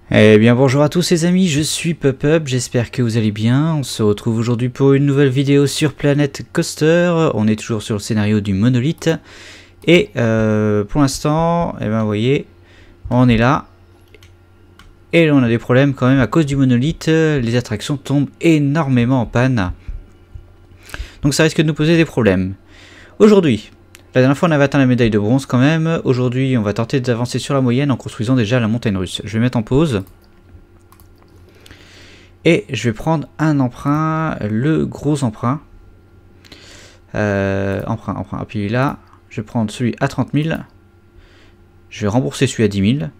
Eh bien bonjour à tous les amis, je suis PupUp, j'espère que vous allez bien. On se retrouve aujourd'hui pour une nouvelle vidéo sur Planet Coaster. On est toujours sur le scénario du monolithe. Et pour l'instant, eh ben, vous voyez, on est là. Et on a des problèmes quand même à cause du monolithe. Les attractions tombent énormément en panne. Donc ça risque de nous poser des problèmes. Aujourd'hui, la dernière fois on avait atteint la médaille de bronze quand même. Aujourd'hui on va tenter d'avancer sur la moyenne en construisant déjà la montagne russe. Je vais mettre en pause. Et je vais prendre un emprunt, le gros emprunt. Emprunt, appuyez là. Je vais prendre celui à 30 000. Je vais rembourser celui à 10 000.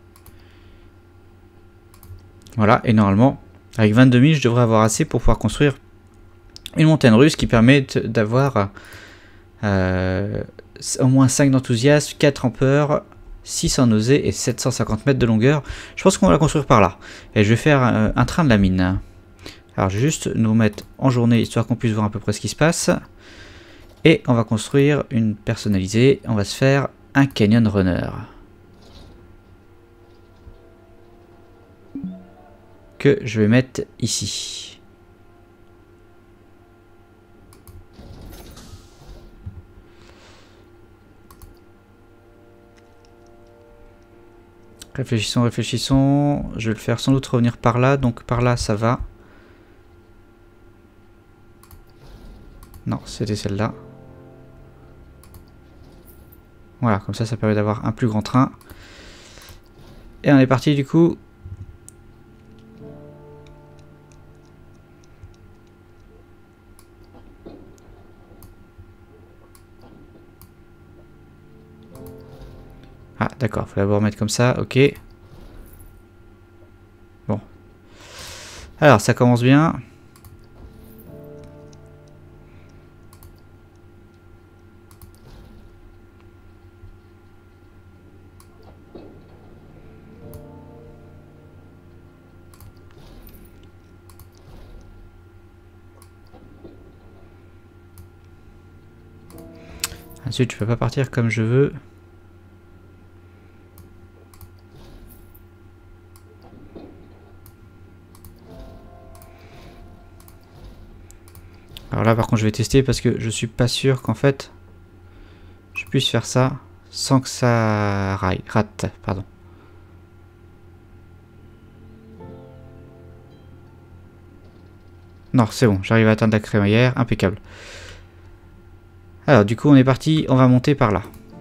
Voilà, et normalement, avec 22 000, je devrais avoir assez pour pouvoir construire une montagne russe qui permet d'avoir au moins 5 d'enthousiasme, 4 en peur, 6 en nausée et 750 mètres de longueur. Je pense qu'on va la construire par là. Et je vais faire un train de la mine. Alors je vais juste nous mettre en journée histoire qu'on puisse voir à peu près ce qui se passe. Et on va construire une personnalisée. On va se faire un Canyon Runner. Que je vais mettre ici. Réfléchissons, réfléchissons. Je vais le faire sans doute revenir par là. Donc par là ça va. Non, c'était celle-là. Voilà, comme ça permet d'avoir un plus grand train. Et on est parti du coup. Ah d'accord, faut d'abord mettre comme ça, ok. Bon. Alors ça commence bien. Ensuite je peux pas partir comme je veux. Alors là par contre je vais tester parce que je suis pas sûr qu'en fait je puisse faire ça sans que ça rate, pardon. Non, c'est bon, j'arrive à atteindre la crémaillère, impeccable. Alors du coup on est parti, on va monter par là.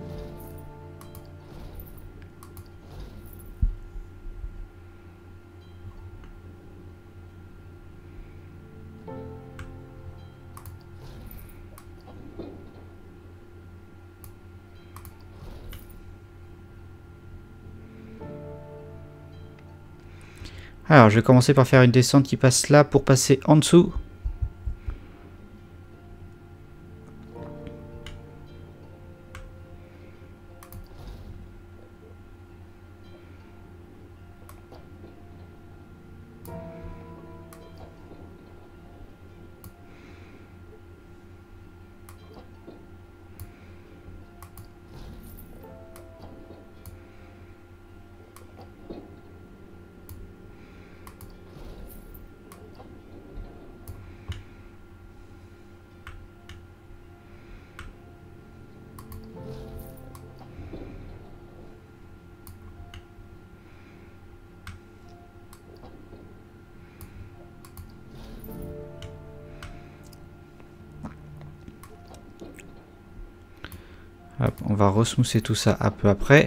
Alors je vais commencer par faire une descente qui passe là pour passer en dessous. Hop, on va resmousser tout ça un peu après.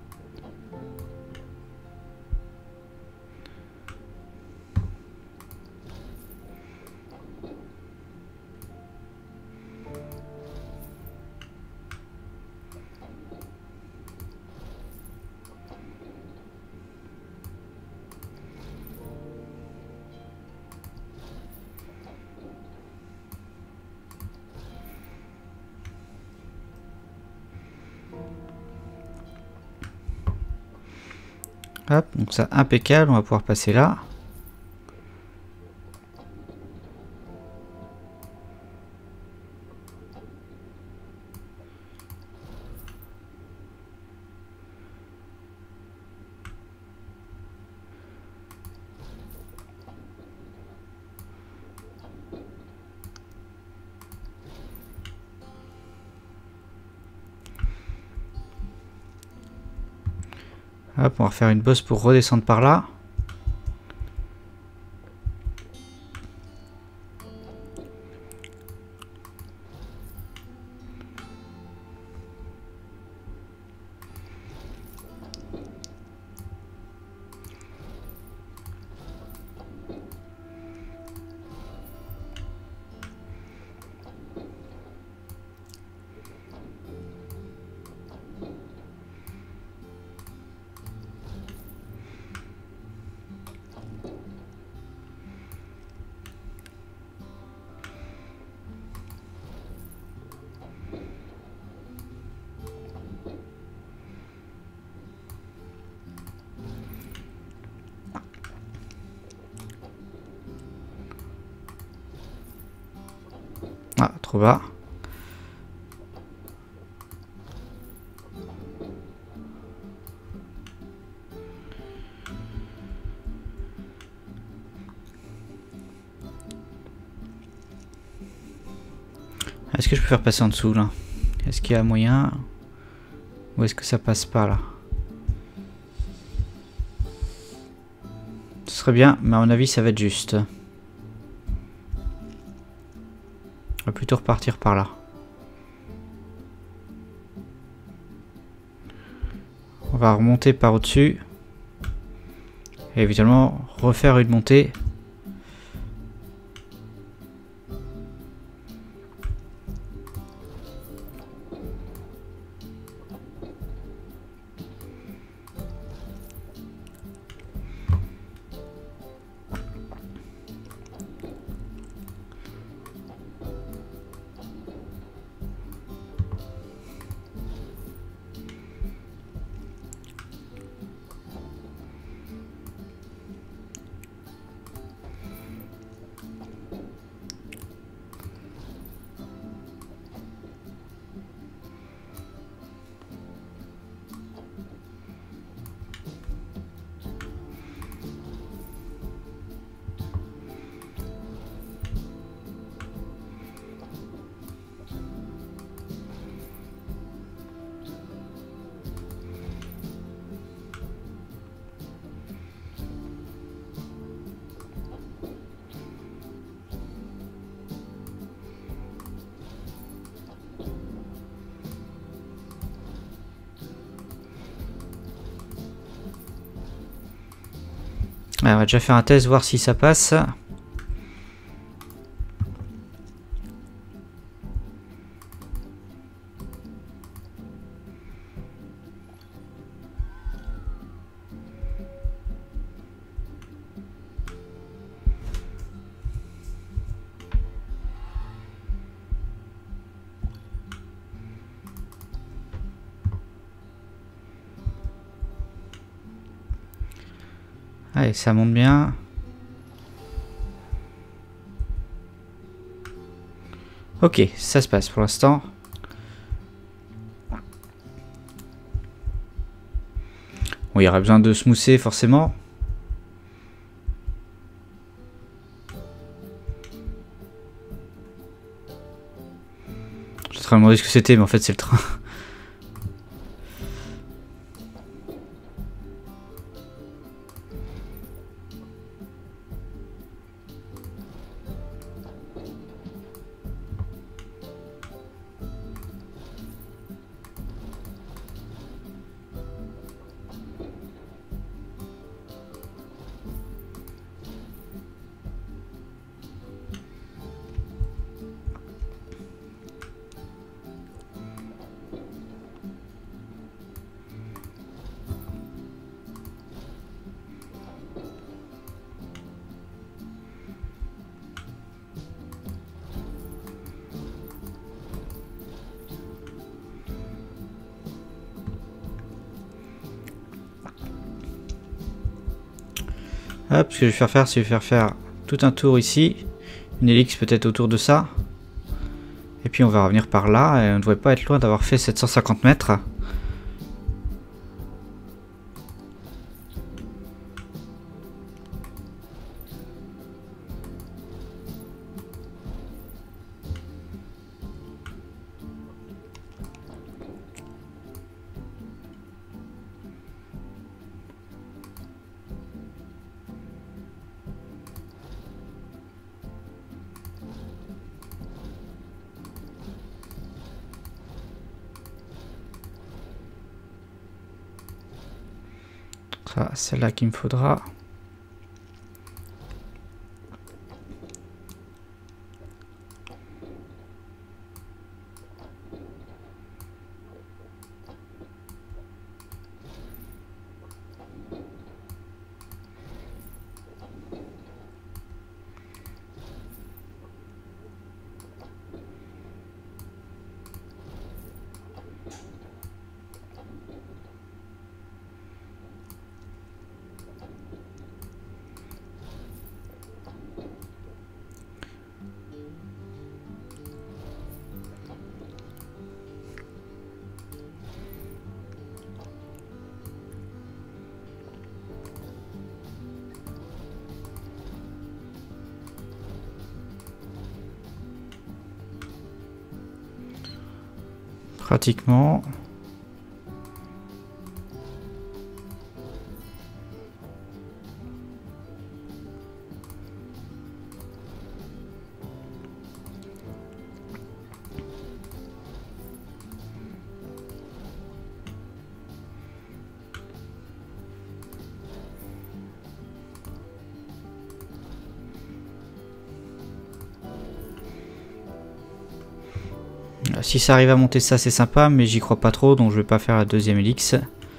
Hop, donc ça impeccable, on va pouvoir passer là. Hop, on va refaire une bosse pour redescendre par là. Ah, trop bas. Est-ce que je peux faire passer en dessous là? Est-ce qu'il y a moyen? Ou est-ce que ça passe pas là? Ce serait bien, mais à mon avis ça va être juste. On va plutôt repartir par là. On va remonter par au-dessus. Et évidemment refaire une montée. Ouais, on va déjà faire un test, voir si ça passe. Allez, ça monte bien. Ok, ça se passe pour l'instant. Bon, il y aura besoin de smoother forcément. Je suis en train de me demander ce que c'était, mais en fait c'est le train. Hop, ce que je vais faire, c'est faire tout un tour ici. Une hélice peut-être autour de ça. Et puis on va revenir par là. Et on ne devrait pas être loin d'avoir fait 750 mètres. sera celle-là qu'il me faudra. Pratiquement. Si ça arrive à monter ça, c'est sympa, mais j'y crois pas trop, donc je vais pas faire la deuxième hélice.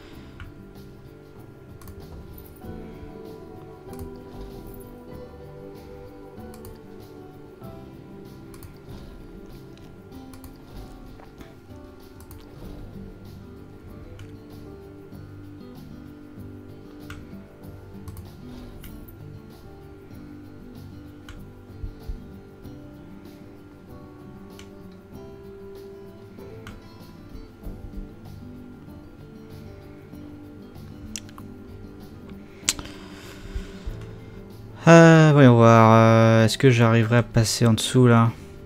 Voyons voir, est-ce que j'arriverai à passer en dessous là?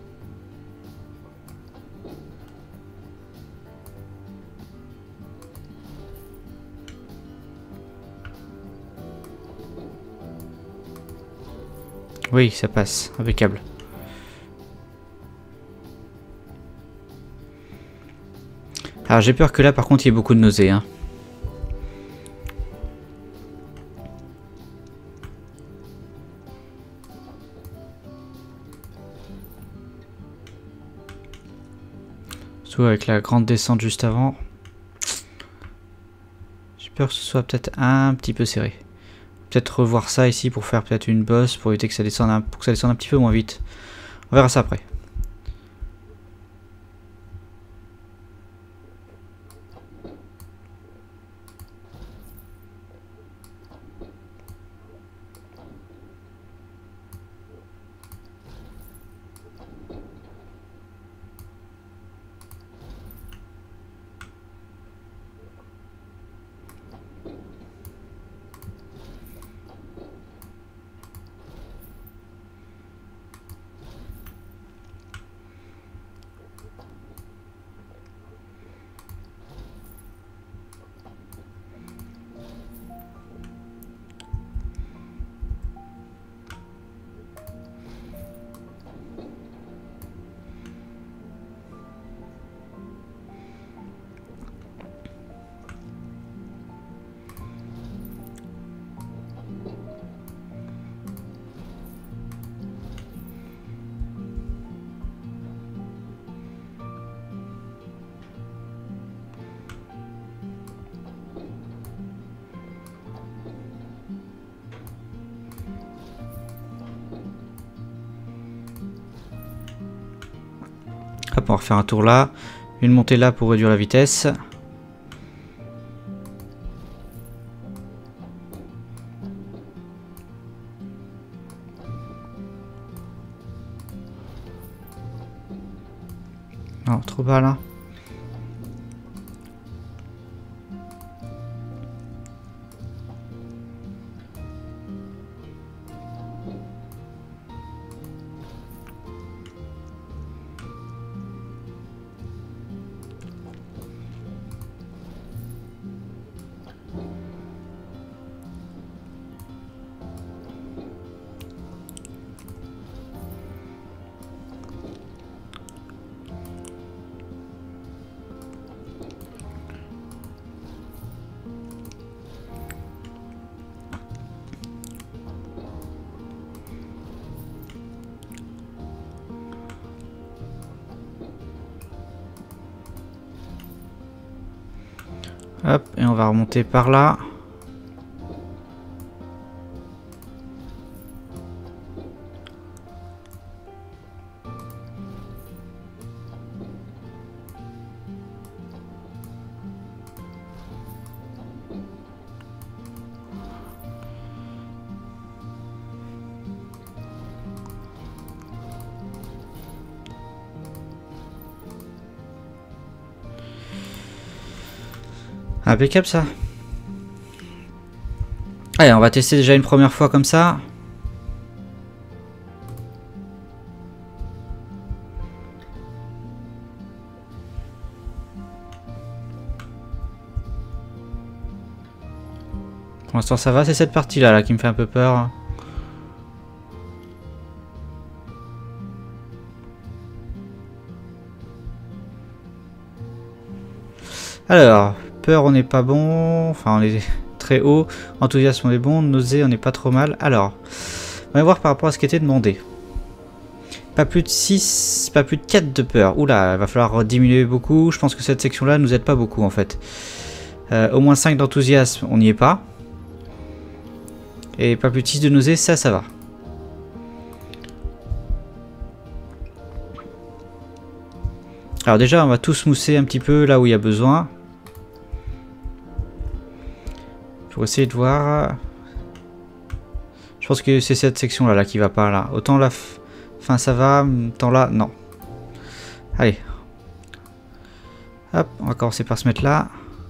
Oui, ça passe, impeccable. Alors j'ai peur que là par contre il y ait beaucoup de nausées, hein. Surtout avec la grande descente juste avant. J'ai peur que ce soit peut-être un petit peu serré. Peut-être revoir ça ici pour faire peut-être une bosse pour éviter que ça descende un petit peu moins vite. On verra ça après. Hop, on va refaire un tour là. Une montée là pour réduire la vitesse. Non, trop bas là. Hop, et on va remonter par là. Impeccable ça. Allez, on va tester déjà une première fois comme ça. Pour l'instant ça va, c'est cette partie là qui me fait un peu peur. Alors, peur on n'est pas bon, enfin on est très haut, enthousiasme on est bon, nausée on n'est pas trop mal. Alors, on va voir par rapport à ce qui était demandé. Pas plus de 6, pas plus de 4 de peur. Oula, il va falloir diminuer beaucoup, je pense que cette section là nous aide pas beaucoup en fait. Au moins 5 d'enthousiasme, on n'y est pas. Et pas plus de 6 de nausée, ça va. Alors déjà on va tous mousser un petit peu là où il y a besoin. Pour essayer de voir. Je pense que c'est cette section là qui va pas là. Autant la fin ça va, autant là non. Allez. Hop, on va commencer par se mettre là.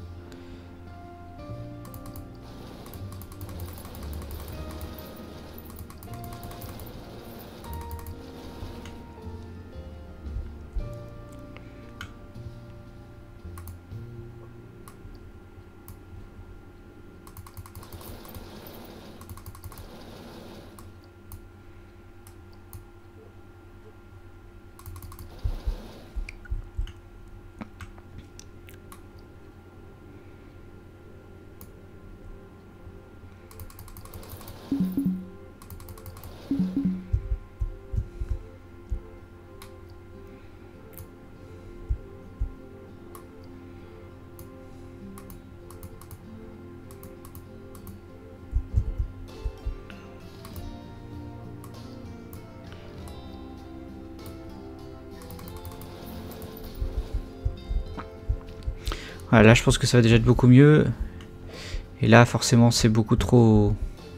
Voilà, là je pense que ça va déjà être beaucoup mieux. Et là forcément c'est beaucoup trop...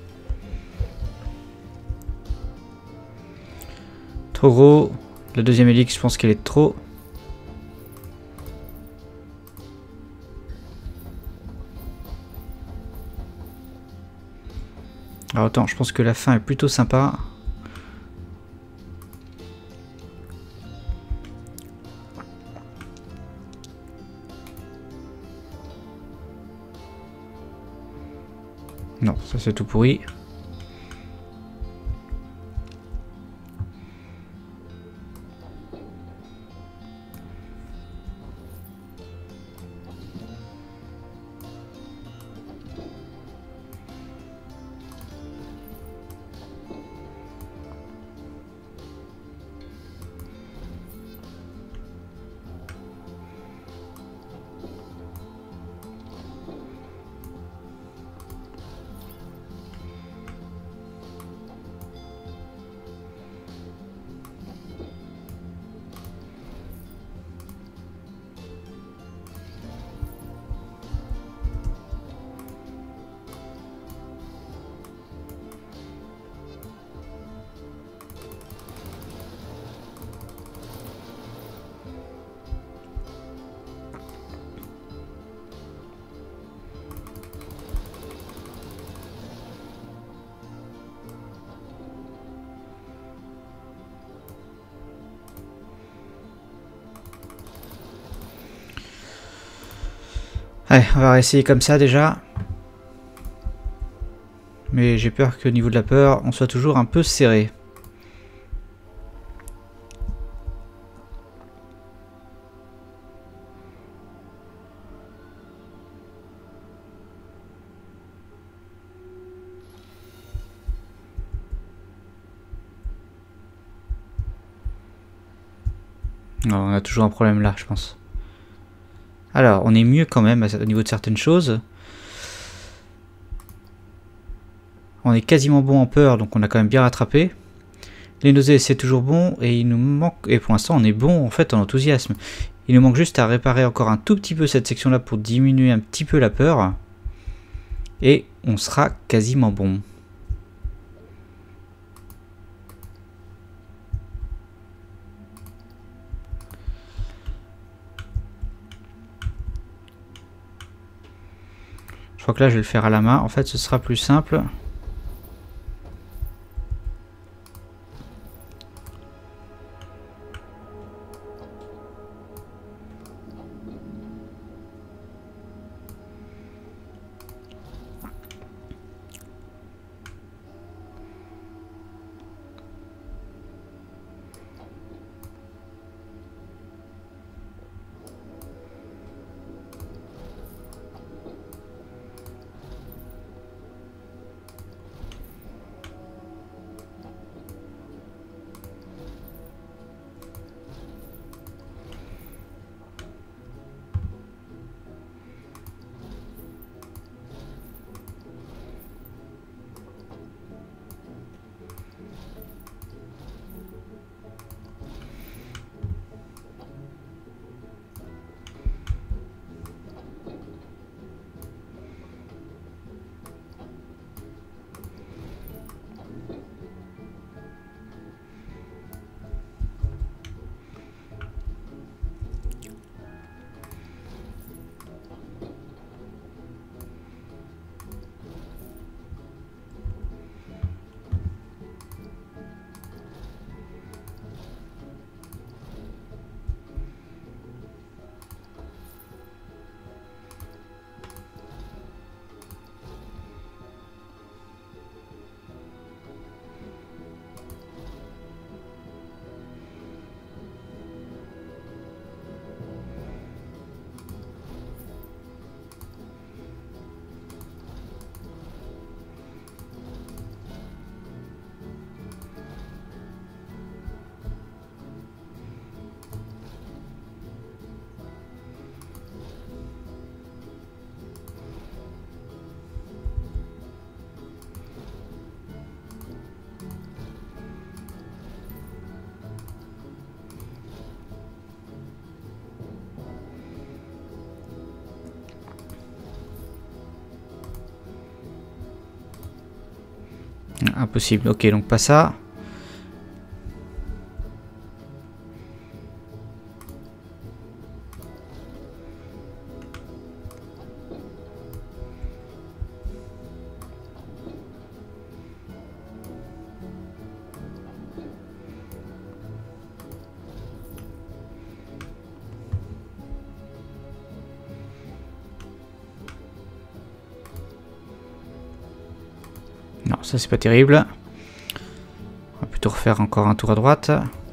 Trop gros. La deuxième hélice je pense qu'elle est trop. Alors attends, je pense que la fin est plutôt sympa. Non, ça c'est tout pourri. Allez, on va essayer comme ça déjà. Mais j'ai peur qu'au niveau de la peur, on soit toujours un peu serré. Non, on a toujours un problème là, je pense. Alors, on est mieux quand même au niveau de certaines choses. On est quasiment bon en peur, donc on a quand même bien rattrapé. Les nausées, c'est toujours bon, et il nous manque... Et pour l'instant, on est bon en fait en enthousiasme. Il nous manque juste à réparer encore un tout petit peu cette section-là pour diminuer un petit peu la peur. Et on sera quasiment bon. Je crois que là, je vais le faire à la main. En fait, ce sera plus simple. Impossible. Ok, donc pas ça. Non, ça c'est pas terrible. On va plutôt refaire encore un tour à droite.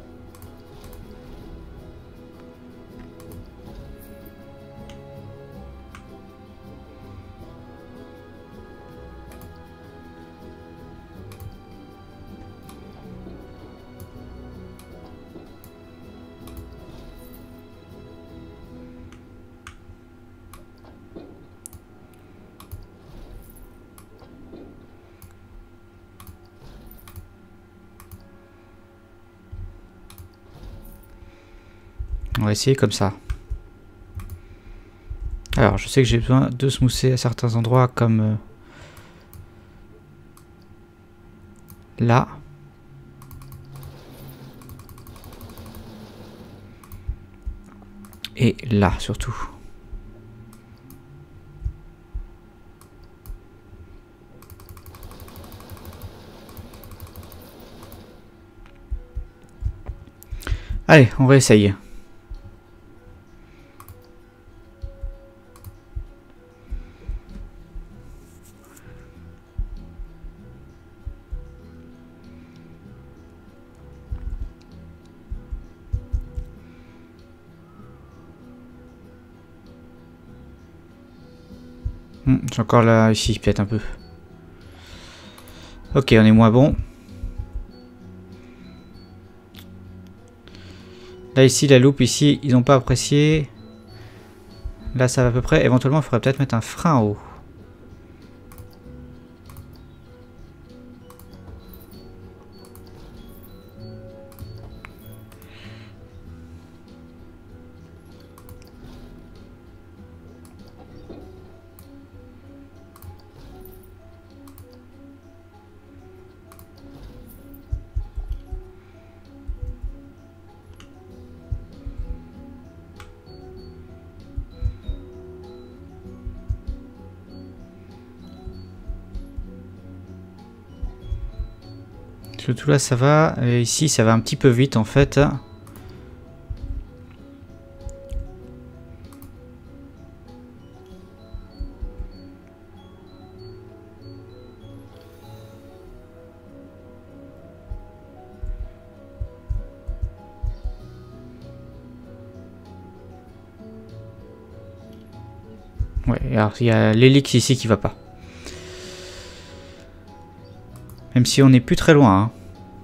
On va essayer comme ça. Alors, je sais que j'ai besoin de smousser à certains endroits comme là. Et là, surtout. Allez, on réessaye. J'ai encore là, ici, peut-être un peu. Ok, on est moins bon. Là, ici, la loupe, ici, ils n'ont pas apprécié. Là ça va à peu près. Éventuellement il faudrait peut-être mettre un frein en haut. Tout là ça va, et ici ça va un petit peu vite en fait. Ouais, alors il y a l'hélice ici qui va pas. Même si on n'est plus très loin. Hein.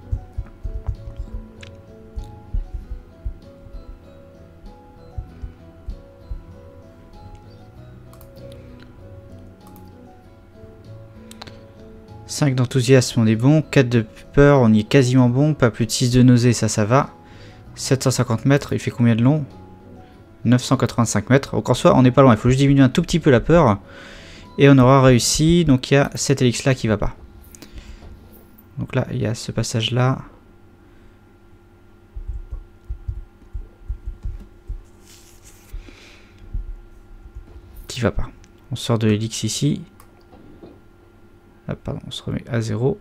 « 5 d'enthousiasme, on est bon. 4 de peur, on y est quasiment bon. Pas plus de 6 de nausée, ça va. 750 mètres, il fait combien de long? 985 mètres. Donc en soi, on n'est pas loin. Il faut juste diminuer un tout petit peu la peur. Et on aura réussi. Donc il y a cette hélice là qui va pas. Donc là, il y a ce passage là. Qui va pas. On sort de l'hélice ici. Ah, pardon, on se remet à 0.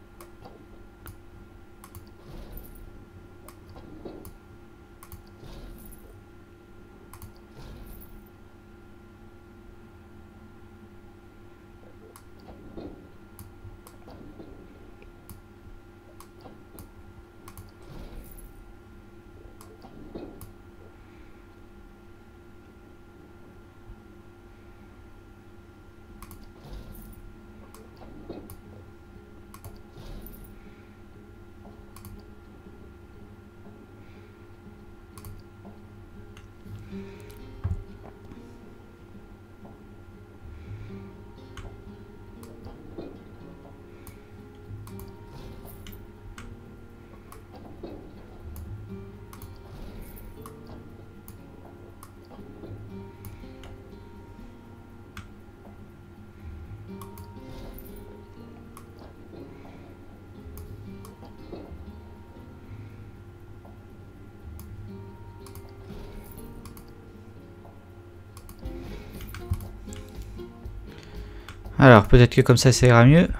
Alors, peut-être que comme ça ira mieux.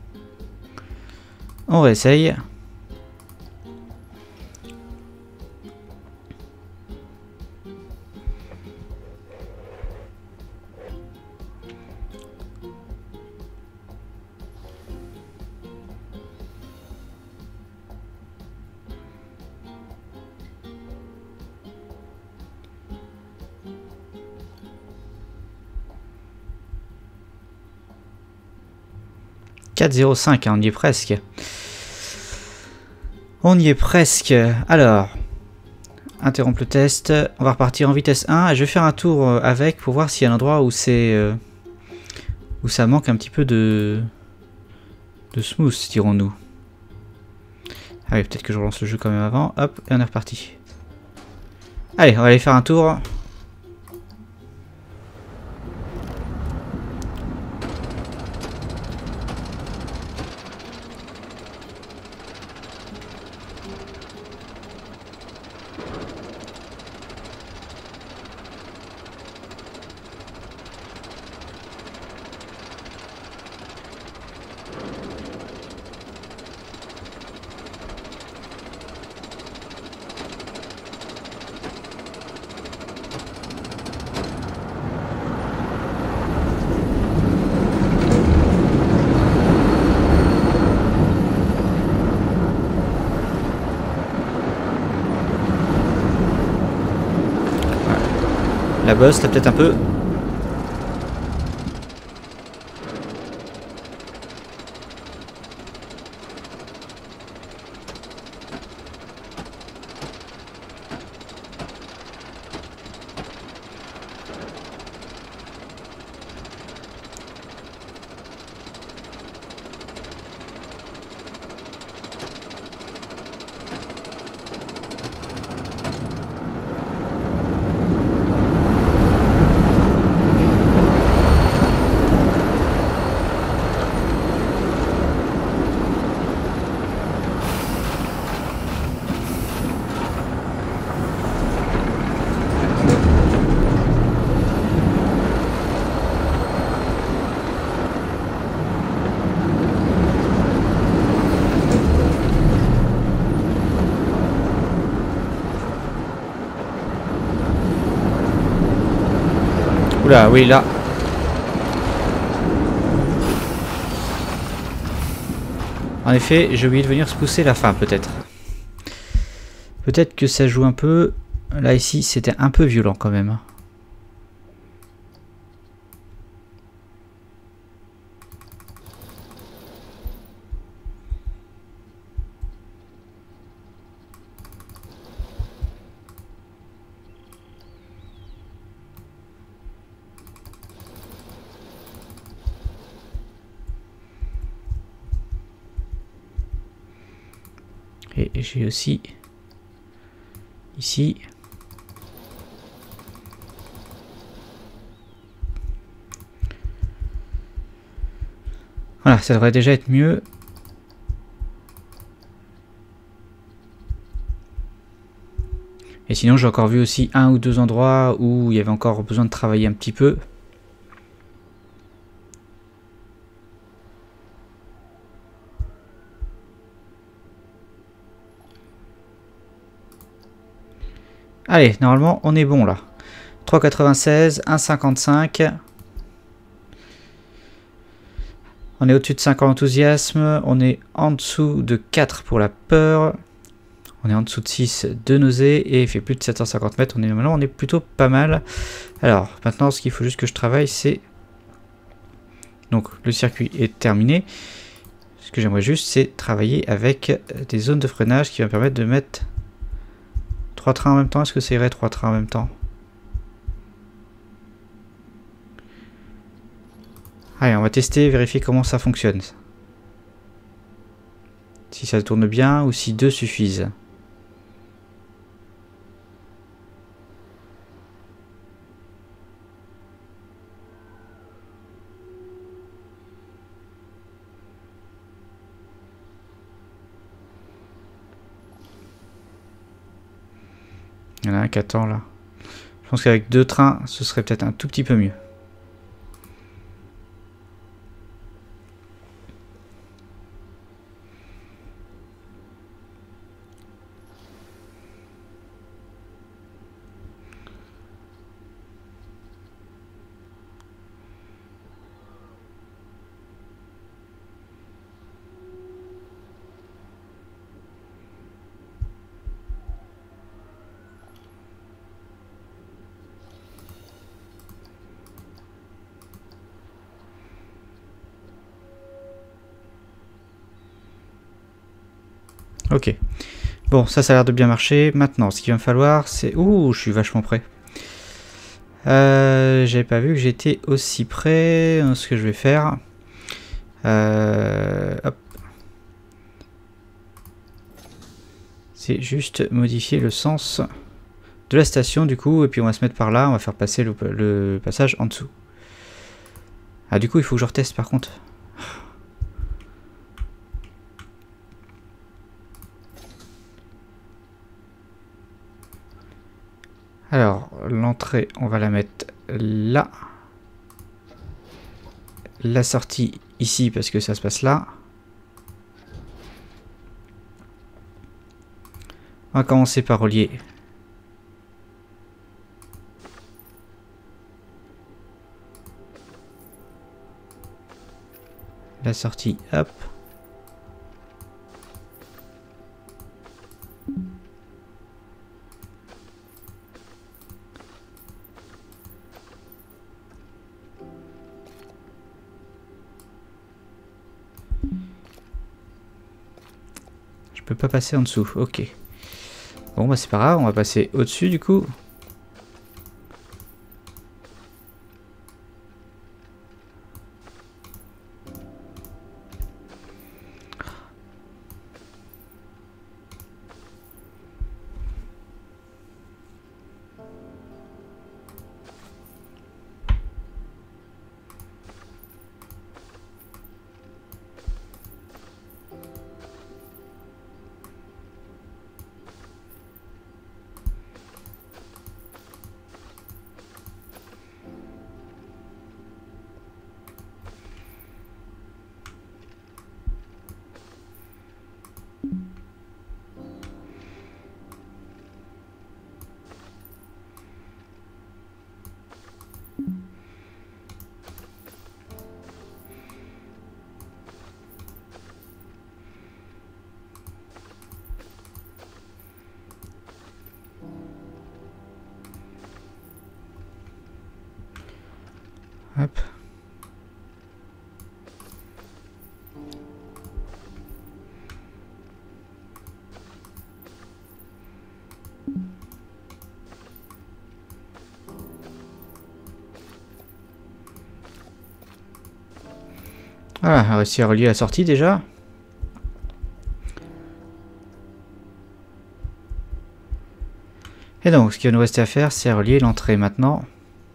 On réessaye. « 4,05, hein, on y est presque. On y est presque. Alors, interrompre le test. On va repartir en vitesse 1. Et je vais faire un tour avec pour voir s'il y a un endroit où c'est où ça manque un petit peu de smooth, dirons-nous. Ah oui, peut-être que je relance le jeu quand même avant. Hop, et on est reparti. Allez, on va aller faire un tour. La bosse, là peut-être un peu. Oula, oui, là. En effet, j'ai oublié de venir se pousser la fin, peut-être. Peut-être que ça joue un peu. Là, ici, c'était un peu violent quand même. Et j'ai aussi ici voilà, ça devrait déjà être mieux. Et sinon j'ai encore vu aussi un ou deux endroits où il y avait encore besoin de travailler un petit peu. Allez, normalement on est bon là. 3,96, 1,55. On est au-dessus de 5 en enthousiasme. On est en dessous de 4 pour la peur. On est en dessous de 6 de nausée. Et il fait plus de 750 mètres. Maintenant on est plutôt pas mal. Alors maintenant ce qu'il faut juste que je travaille c'est... Donc le circuit est terminé. Ce que j'aimerais juste c'est travailler avec des zones de freinage qui vont me permettre de mettre 3 trains en même temps. Est-ce que ça irait 3 trains en même temps? Allez, on va tester, vérifier comment ça fonctionne. Si ça tourne bien ou si 2 suffisent. Il y en a un qui attend là. Je pense qu'avec 2 trains, ce serait peut-être un tout petit peu mieux. Ok. Bon, ça a l'air de bien marcher. Maintenant, ce qu'il va me falloir, c'est... Ouh, je suis vachement près. J'avais pas vu que j'étais aussi près. Ce que je vais faire... hop. C'est juste modifier le sens de la station, du coup. Et puis on va se mettre par là. On va faire passer le passage en dessous. Ah, du coup, il faut que je reteste, par contre. Alors, l'entrée, on va la mettre là. La sortie ici, parce que ça se passe là. On va commencer par relier. La sortie, hop. Je peux pas passer en dessous, ok. Bon bah c'est pas grave, on va passer au-dessus du coup. Voilà, on a réussi à relier la sortie déjà. Et donc, ce qui va nous rester à faire, c'est relier l'entrée maintenant.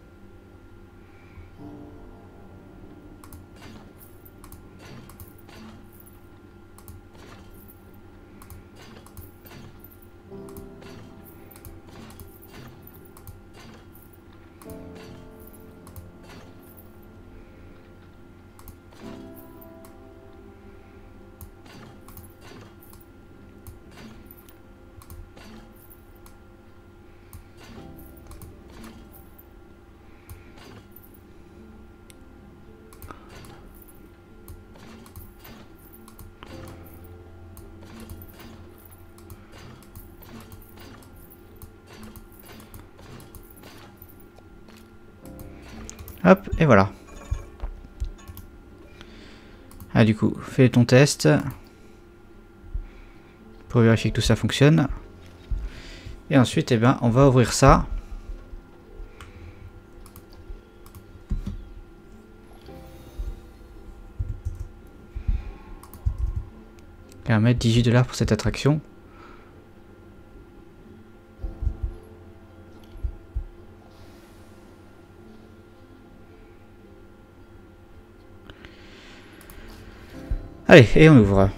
Hop, et voilà. Ah, du coup, fais ton test. Pour vérifier que tout ça fonctionne. Et ensuite, eh ben, on va ouvrir ça. Et on va mettre 18 $ pour cette attraction. Allez, et on ouvre.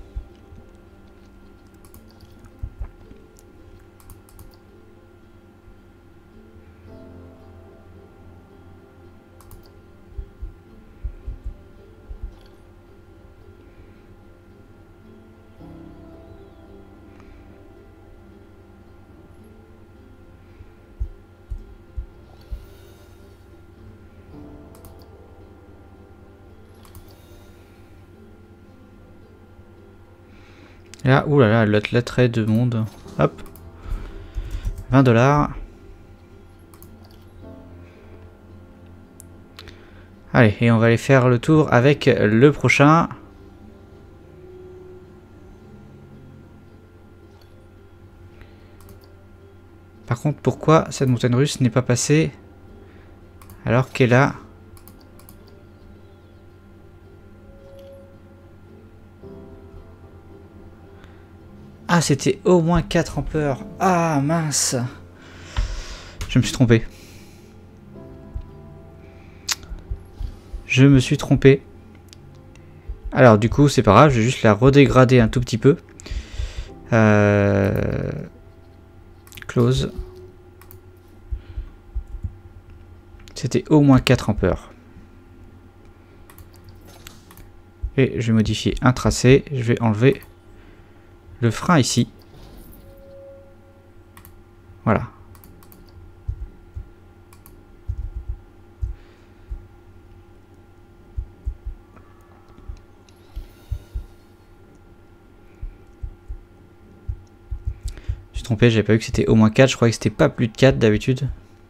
Là, oulala, l'attrait de monde. Hop. 20 $. Allez, et on va aller faire le tour avec le prochain. Par contre, pourquoi cette montagne russe n'est pas passée alors qu'elle a... Ah, c'était au moins 4 ampères. Ah, mince. Je me suis trompé. Je me suis trompé. Alors, du coup, c'est pas grave. Je vais juste la redégrader un tout petit peu. Close. C'était au moins 4 ampères. Et je vais modifier un tracé. Je vais enlever le frein ici. Voilà. Je suis trompé, j'avais pas vu que c'était au moins 4. Je croyais que c'était pas plus de 4 d'habitude.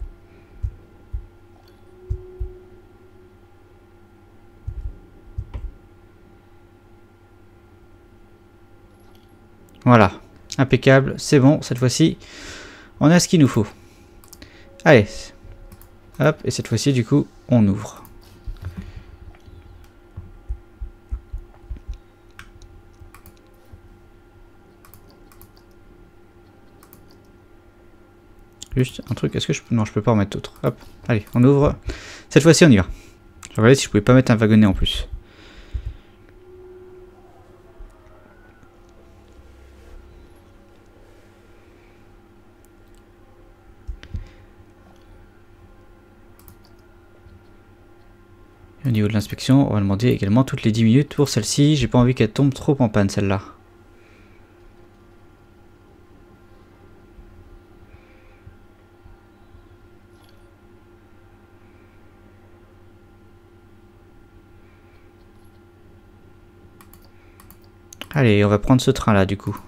Voilà, impeccable, c'est bon, cette fois-ci, on a ce qu'il nous faut. Allez, hop, et cette fois-ci, du coup, on ouvre. Juste un truc, est-ce que je peux... Non, je peux pas en mettre d'autres. Hop, allez, on ouvre. Cette fois-ci, on y va. Je regardais si je pouvais pas mettre un wagonnet en plus. Et au niveau de l'inspection, on va demander également toutes les 10 minutes pour celle-ci. J'ai pas envie qu'elle tombe trop en panne, celle-là. Allez, on va prendre ce train-là, du coup.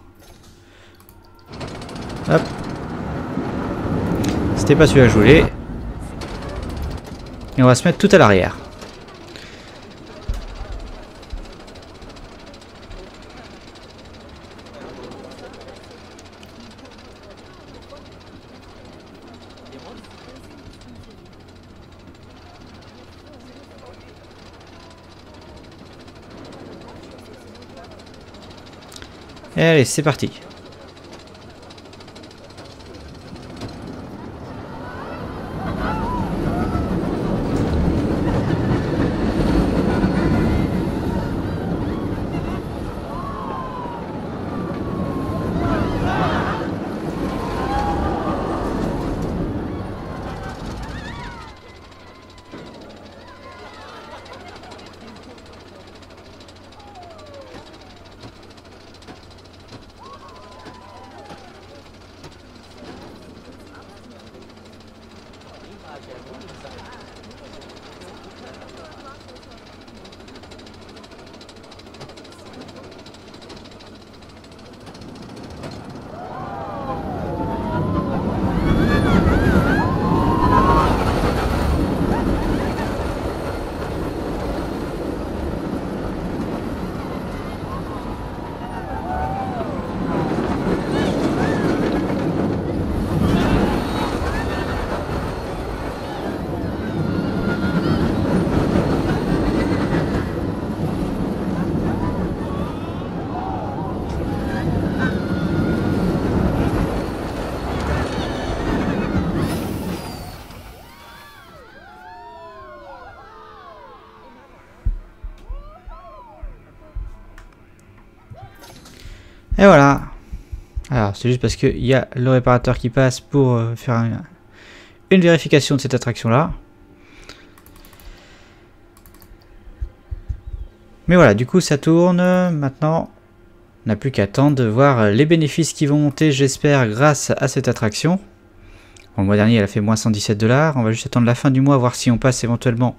Hop. C'était pas celui-là que je voulais. Et on va se mettre tout à l'arrière. Et allez, c'est parti. Et voilà. Alors c'est juste parce qu'il y a le réparateur qui passe pour faire une vérification de cette attraction là. Mais voilà, du coup ça tourne. Maintenant on n'a plus qu'à attendre de voir les bénéfices qui vont monter, j'espère, grâce à cette attraction. Bon, le mois dernier elle a fait moins 117 $. On va juste attendre la fin du mois, voir si on passe éventuellement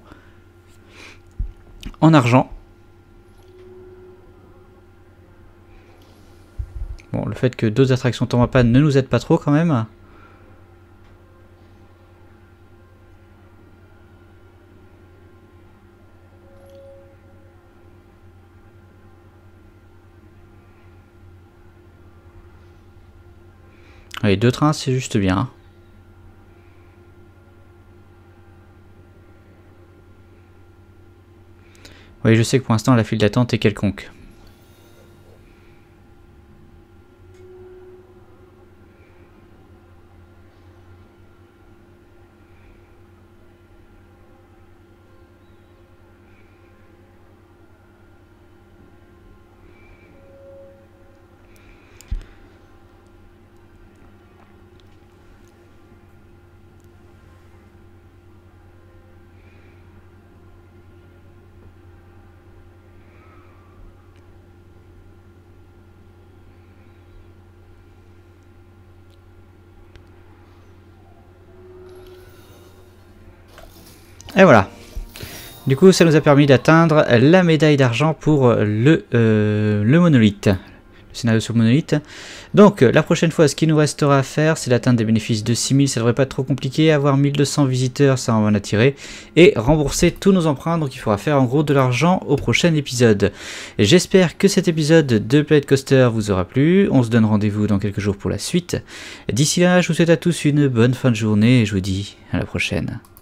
en argent. Bon, le fait que d'autres attractions tombent en panne ne nous aide pas trop quand même. Allez, 2 trains, c'est juste bien. Oui, je sais que pour l'instant la file d'attente est quelconque. Et voilà. Du coup, ça nous a permis d'atteindre la médaille d'argent pour le monolithe. Le scénario sur le monolithe. Donc, la prochaine fois, ce qu'il nous restera à faire, c'est d'atteindre des bénéfices de 6000. Ça devrait pas être trop compliqué. Avoir 1200 visiteurs, ça en va en attirer. Et rembourser tous nos emprunts. Donc, il faudra faire en gros de l'argent au prochain épisode. J'espère que cet épisode de Planet Coaster vous aura plu. On se donne rendez-vous dans quelques jours pour la suite. D'ici là, je vous souhaite à tous une bonne fin de journée et je vous dis à la prochaine.